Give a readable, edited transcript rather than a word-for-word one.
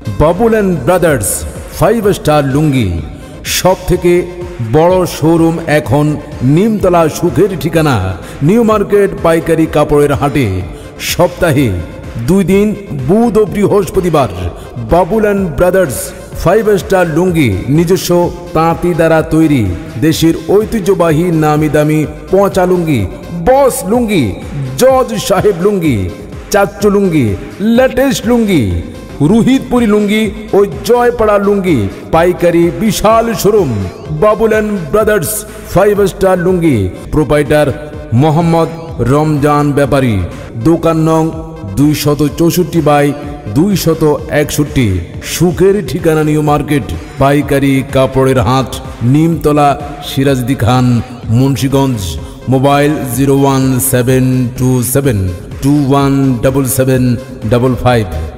Babul and brothers 5 star lungi সব থেকে বড় শোরুম এখন নিমতলা সুখের ঠিকানা নিউ মার্কেট পাইকারি কাপড়ের হাটে। সপ্তাহে 2 দিন বুধ ও বৃহস্পতিবার। Babul and brothers 5 star lungi নিজস্ব তাঁতি দ্বারা তৈরি দেশের ঐতিহ্যবাহী নামি দামি পচা লুঙ্গি, বস লুঙ্গি, জজ সাহেব লুঙ্গি, চাচ্চু লুঙ্গি, লেটেস্ট লুঙ্গি, রোহিতপুরি লুঙ্গি ও জয়পাড়া লুঙ্গি পাইকারি বিশাল showroom. Babul and brothers 5 star lungi. Proprietor Mohammad Ramjan Bepari. দোকান নং 264/261। সুখের ঠিকানা নিউ মার্কেট পাইকারি কাপড়ের হাট, নিমতলা, সিরাজদি খান, মুন্সিগঞ্জ। মোবাইল 01727217755।